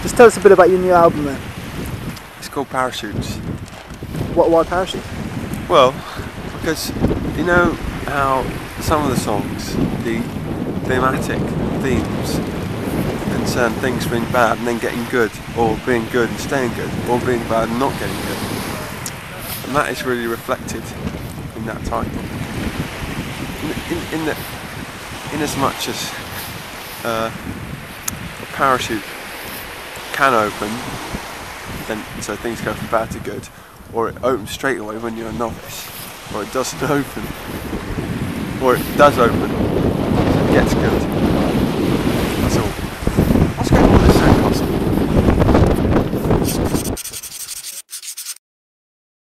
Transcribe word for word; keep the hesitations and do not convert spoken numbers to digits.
Just tell us a bit about your new album then. It's called Parachutes. What, why Parachute? Well, because you know how some of the songs, the thematic themes, concern things being bad and then getting good, or being good and staying good, or being bad and not getting good. And that is really reflected in that title. In, in, in, the, in as much as uh, a parachute can open, then so things go from bad to good, or it opens straight away when you're a novice, or it doesn't open, or it does open, so it gets good.